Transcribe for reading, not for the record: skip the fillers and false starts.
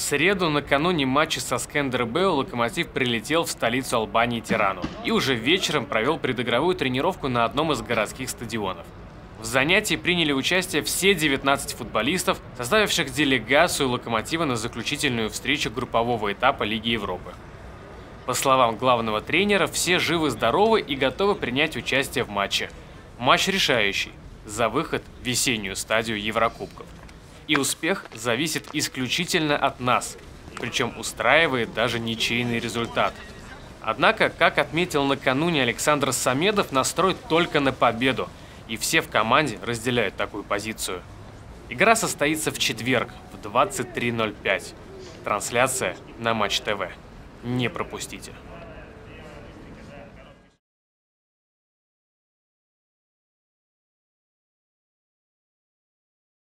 среду, накануне матча со Скандербеу, Локомотив прилетел в столицу Албании Тирану и уже вечером провел предигровую тренировку на одном из городских стадионов. В занятии приняли участие все 19 футболистов, составивших делегацию Локомотива на заключительную встречу группового этапа Лиги Европы. По словам главного тренера, все живы-здоровы и готовы принять участие в матче. Матч решающий за выход в весеннюю стадию Еврокубков. И успех зависит исключительно от нас, причем устраивает даже ничейный результат. Однако, как отметил накануне Александр Самедов, настрой только на победу, и все в команде разделяют такую позицию. Игра состоится в четверг в 23:05. Трансляция на Матч ТВ. Не пропустите.